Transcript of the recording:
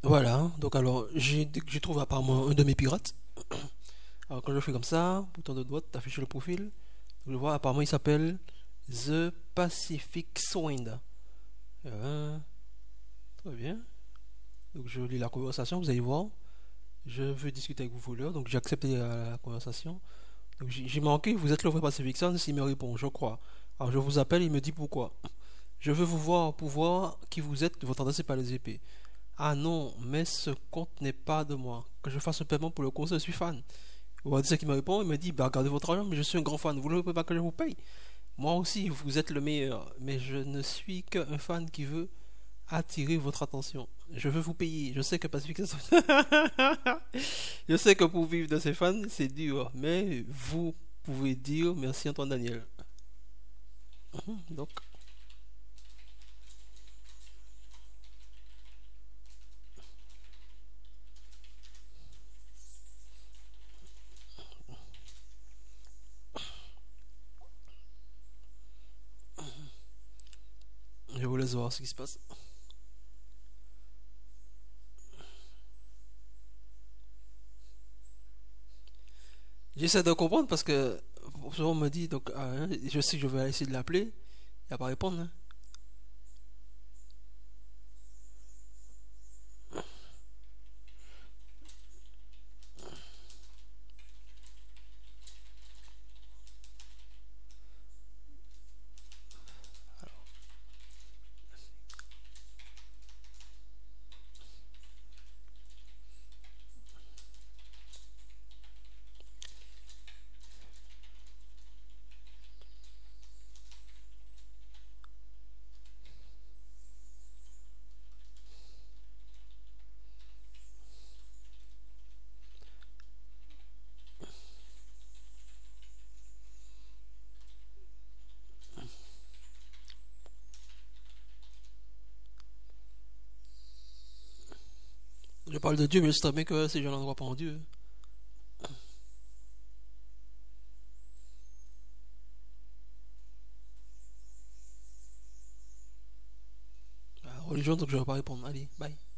Voilà, donc alors j'ai trouvé apparemment un de mes pirates. Alors quand je fais comme ça, bouton de droite, afficher le profil, donc je vois apparemment il s'appelle The Pacific Swind. Très bien. Donc je lis la conversation, vous allez voir. Je veux discuter avec vous, voleur, donc j'ai accepté la conversation. Donc j'ai manqué, vous êtes le vrai Pacific Swind, s'il me répond, je crois. Alors je vous appelle, il me dit pourquoi. Je veux vous voir pour voir qui vous êtes, votre adresse est pas les épées. Ah non, mais ce compte n'est pas de moi. Que je fasse un paiement pour le concert, je suis fan. Vous dit ce qu'il me répond, il me dit, bah regardez votre argent, mais je suis un grand fan, vous ne voulez pas que je vous paye. Moi aussi, vous êtes le meilleur, mais je ne suis qu'un fan qui veut attirer votre attention. Je veux vous payer, je sais que Pacific je sais que pour vivre de ses fans, c'est dur, mais vous pouvez dire merci Antoine Daniel. Donc, je vous laisse voir ce qui se passe. J'essaie de comprendre parce que souvent on me dit, donc, je sais que je vais essayer de l'appeler, il va pas répondre. Hein. Je parle de Dieu, mais je sais très bien que ces gens-là ne croient pas en Dieu. Religion, donc je ne vais pas répondre. Allez, bye.